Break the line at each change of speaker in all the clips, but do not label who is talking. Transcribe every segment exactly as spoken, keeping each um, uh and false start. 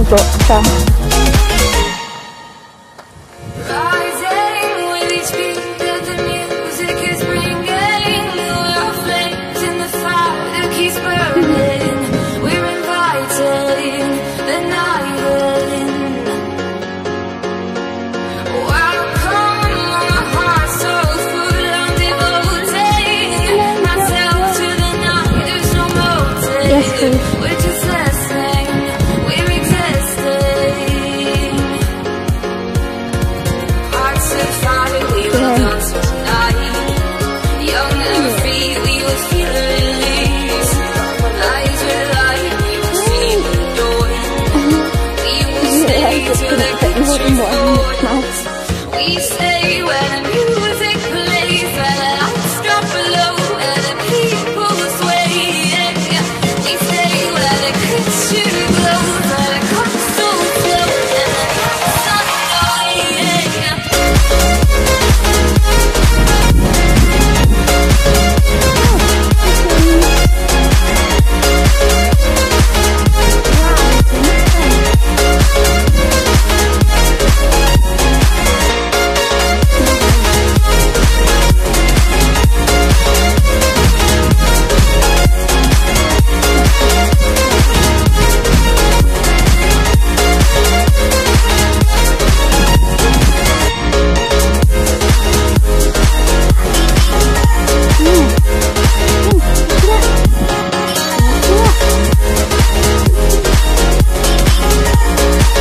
minuto. Chao. Yes, please. We stay where the music plays, where the lights drop below, where the people sway. We stay where the kitchen glows, where the console flows, and the lights on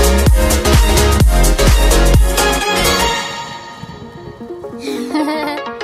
Ha ha ha.